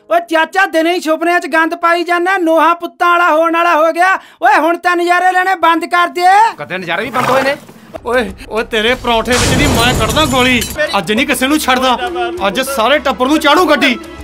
ਓਏ ਚਾਚਾ ਦਿਨੇ ਹੀ ਸੁਪਨਿਆਂ 'ਚ ਗੰਦ ਪਾਈ ਜਾਂਦਾ, ਨੋਹਾ ਪੁੱਤਾਂ ਵਾਲਾ ਹੋਣ ਵਾਲਾ ਹੋ ਗਿਆ। ਓਏ ਹੁਣ ਤਾਂ ਨਜ਼ਾਰੇ ਲੈਣੇ ਬੰਦ ਕਰ ਦੇ। ਕਦੇ ਨਜ਼ਾਰੇ ਵੀ ਬੰਦ ਹੋਏ ਨੇ। ਓਏ ਤੇਰੇ ਪਰੌਂਠੇ ਵਿੱਚ ਦੀ ਮੈਂ ਕੱਢਦਾ ਗੋਲੀ। ਅੱਜ ਨਹੀਂ ਕਿਸੇ ਨੂੰ ਛੱਡਦਾ, ਅੱਜ ਸਾਰੇ ਟੱਬਰ ਨੂੰ ਚਾੜੂ ਗੱਡੀ।